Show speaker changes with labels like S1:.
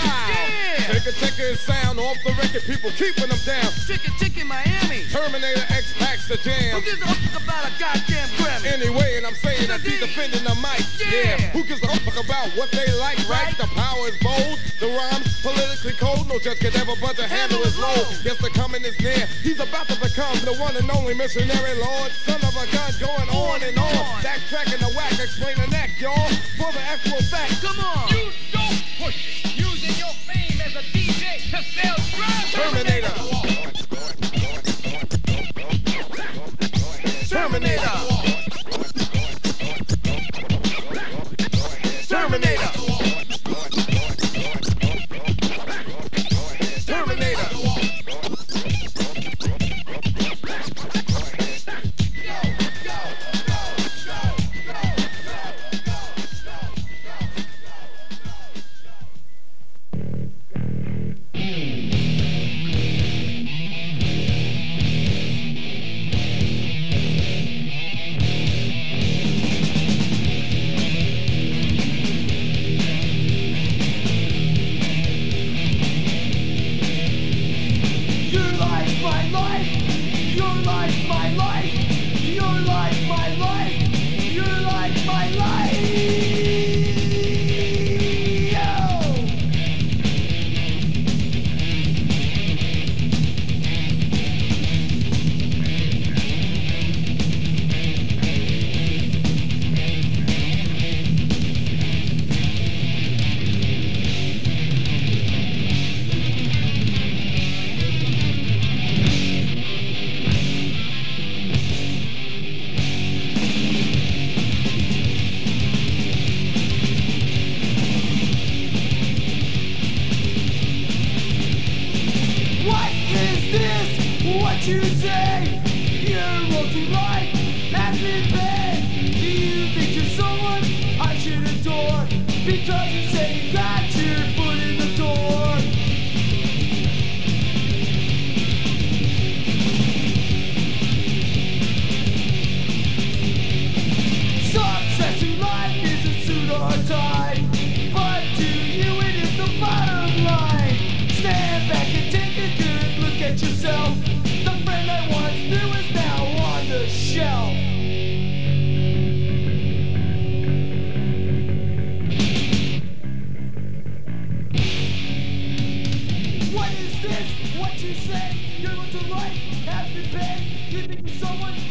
S1: Yeah.
S2: Take his sound off the record, people keeping them down.
S1: Chicken, Miami.
S2: Terminator X packs the jam.
S1: Who gives a fuck about a goddamn Grammy?
S2: Anyway, and I'm saying that he's defending the mic.
S1: Yeah.
S2: Who gives a fuck about what they like, right? The power is bold, the rhymes politically cold. No judge could ever but to handle his load. Yes, the coming is near. He's about to become the one and only missionary lord. Son of a gun going on and on. Backtracking the whack, explain the neck, y'all. For the actual fact.
S1: Come on.
S3: You don't push it. Using your fame as a DJ to sell drugs.
S2: Terminator. Terminator. Terminator. Terminator.
S4: You say your road to life has been bad. Do you think you're someone I should adore? Because you say you got your foot in the door. Success in life is a suit or tie, but to you it is the bottom line. Stand back and take a good look at yourself. The friend I once knew is now on the shelf. What is this? What you say? Your road to life has been bad. You think you're someone